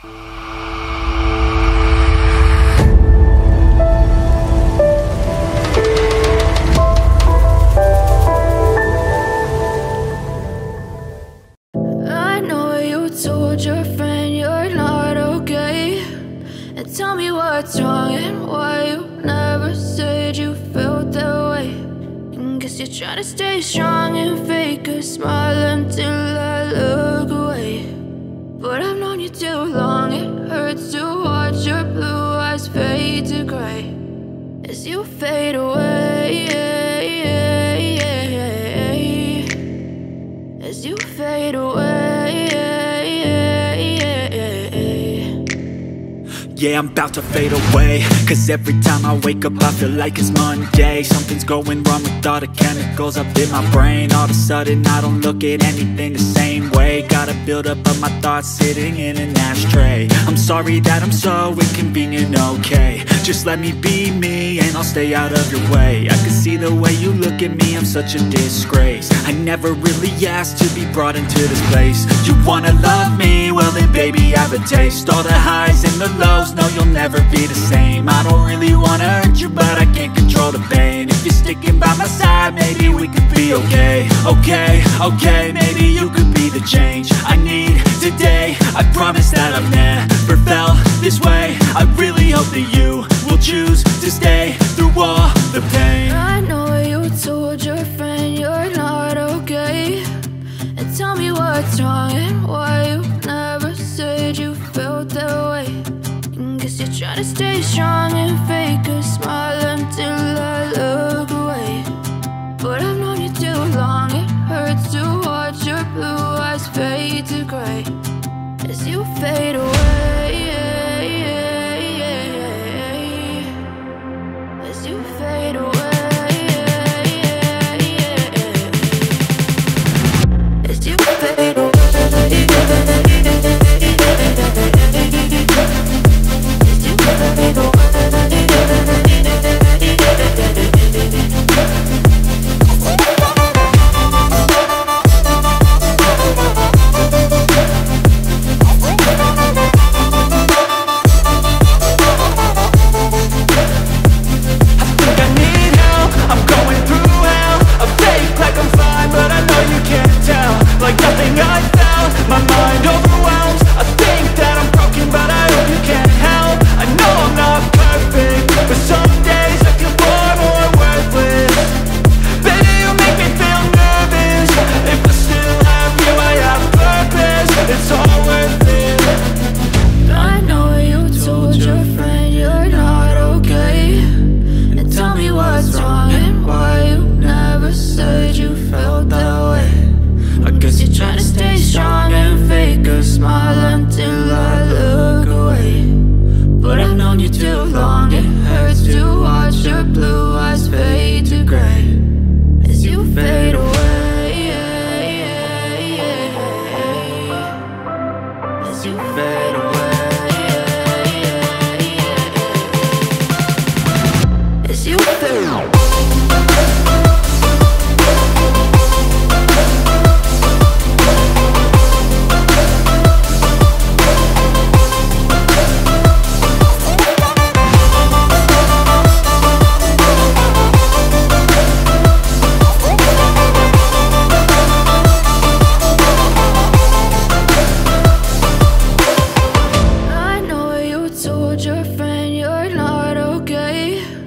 I know you told your friend you're not okay, and tell me what's wrong and why you never said you felt that way. And guess you're trying to stay strong and fake a smile until I look away. But I've known you too long, it hurts to watch your blue eyes fade to gray as you fade away, as you fade away. Yeah, I'm about to fade away, cause every time I wake up I feel like it's Monday. Something's going wrong with all the chemicals up in my brain. All of a sudden I don't look at anything the same way. Got a buildup of my thoughts sitting in an ashtray. I'm sorry that I'm so inconvenient, okay. Just let me be me and I'll stay out of your way. I can see the way you look at me, I'm such a disgrace. I never really asked to be brought into this place. You wanna love me? Well then baby, have a taste. All the highs and the lows, no, you'll never be the same. I don't really wanna hurt you, but I can't control the pain. If you're sticking by my side, maybe we could be okay. Okay, maybe you could be the change I need today. I promise that I've never felt this way. I really hope that you will choose to stay through all the pain. I know you told your friend you're not okay, and tell me what's wrong and why you never said you felt that way. Guess you're trying to stay strong and fake a smile until I look away. But I've known you too long, it hurts to watch your blue eyes fade to gray as you fade away, as you fade away, as you fade away. Your friend